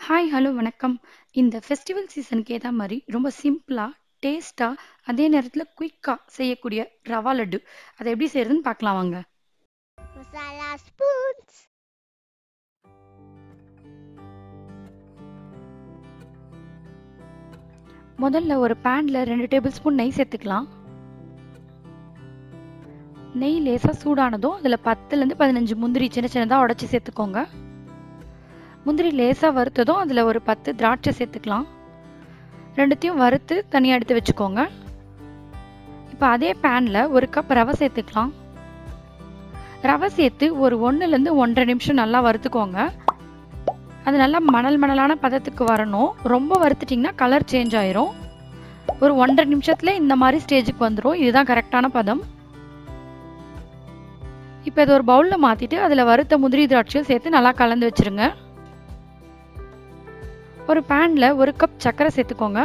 Hi hello வணக்கம். இந்த festival சீசனுக்கு ஏற்ற மாதிரி ரொம்ப சிம்பிளாக டேஸ்ட்டாக அதே நேரத்தில் குயிக்காக செய்யக்கூடிய ரவா லட்டு அதை எப்படி செய்யறதுன்னு பார்க்கலாம் வாங்க. Masala spoons. முதல்ல ஒரு பேனில் 2 டேபிள் ஸ்பூன் நெய் சேர்த்துக்கலாம். நெய் லேசாக சூடானதும் அதில் 10லேருந்து 15 முந்திரி சின்ன சின்னதாக உடச்சி சேர்த்துக்கோங்க. முந்திரி லேசாக வறுத்ததும் அதில் ஒரு 10 திராட்சை சேர்த்துக்கலாம். ரெண்டுத்தையும் வறுத்து தனியாக எடுத்து வச்சுக்கோங்க. இப்போ அதே பேனில் ஒரு கப் ரவை சேர்த்துக்கலாம். ரவை சேர்த்து ஒரு 1லேருந்து 1.5 நிமிஷம் நல்லா வறுத்துக்கோங்க. அது நல்லா மணலான பதத்துக்கு வரணும். ரொம்ப வறுத்துட்டிங்கன்னா கலர் சேஞ்ச் ஆயிரும். ஒரு 1.5 நிமிஷத்துல இந்த மாதிரி ஸ்டேஜுக்கு வந்துடும். இதுதான் கரெக்டான பதம். இப்போ இதை ஒரு பவுலில் மாற்றிட்டு அதில் வறுத்த முந்திரி திராட்சையை சேர்த்து நல்லா கலந்து வச்சுருங்க. ஒரு பேனில் 1 கப் சர்க்கரை சேர்த்துக்கோங்க.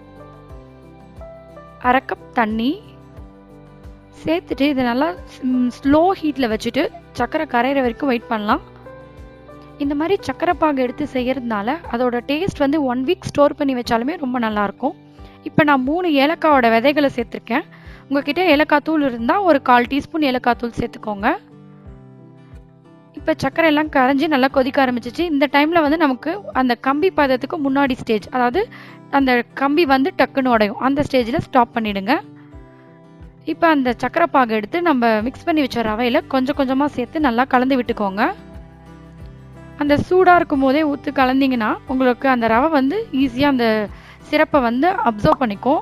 1/2 கப் தண்ணி சேர்த்துட்டு இதை நல்லா ஸ்லோ ஹீட்டில் வச்சுட்டு சர்க்கரை கரையிற வரைக்கும் வெயிட் பண்ணலாம். இந்த மாதிரி சர்க்கரை பாகு எடுத்து செய்கிறதுனால அதோட டேஸ்ட் வந்து 1 வீக் ஸ்டோர் பண்ணி வச்சாலுமே ரொம்ப நல்லாயிருக்கும். இப்போ நான் 3 ஏலக்காவோட விதைகளை சேர்த்துருக்கேன். உங்ககிட்ட ஏலக்காய் தூள் இருந்தால் ஒரு 1/4 டீஸ்பூன் ஏலக்காய் தூள் சேர்த்துக்கோங்க. இப்போ சர்க்கரை எல்லாம் கரைஞ்சி நல்லா கொதிக்க ஆரம்பிச்சிச்சு. இந்த டைமில் வந்து நமக்கு அந்த கம்பி பதத்துக்கு முன்னாடி ஸ்டேஜ், அதாவது அந்த கம்பி வந்து டக்குன்னு உடையும், அந்த ஸ்டேஜில் ஸ்டாப் பண்ணிவிடுங்க. இப்போ அந்த சர்க்கரை பாகு எடுத்து நம்ம மிக்ஸ் பண்ணி வச்ச ரவையில் கொஞ்சம் கொஞ்சமாக சேர்த்து நல்லா கலந்து விட்டுக்கோங்க. அந்த சூடாக இருக்கும் போதே ஊற்றி கலந்திங்கன்னா உங்களுக்கு அந்த ரவை வந்து ஈஸியாக அந்த சிரப்பை வந்து அப்சர்வ் பண்ணிக்கும்.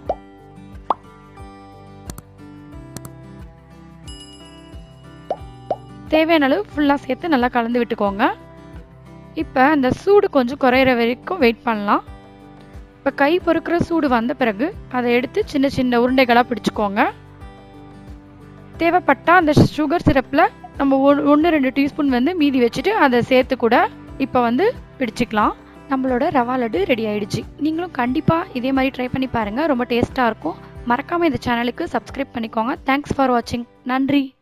தேவையான அளவு ஃபுல்லாக சேர்த்து நல்லா கலந்து விட்டுக்கோங்க. இப்போ அந்த சூடு கொஞ்சம் குறையிற வரைக்கும் வெயிட் பண்ணலாம். இப்போ கை பொறுக்கிற சூடு வந்த பிறகு அதை எடுத்து சின்ன சின்ன உருண்டைகளாக பிடிச்சிக்கோங்க. தேவைப்பட்டால் அந்த சுகர் சிரப்பில் நம்ம 1-2 டீஸ்பூன் வந்து மீதி வச்சுட்டு அதை சேர்த்து கூட இப்போ வந்து பிடிச்சிக்கலாம். நம்மளோட ரவா லட்டு ரெடி ஆயிடுச்சு. நீங்களும் கண்டிப்பாக இதே மாதிரி ட்ரை பண்ணி பாருங்கள். ரொம்ப டேஸ்ட்டாக இருக்கும். மறக்காமல் இந்த சேனலுக்கு சப்ஸ்கிரைப் பண்ணிக்கோங்க. தேங்க்ஸ் ஃபார் வாட்சிங். நன்றி.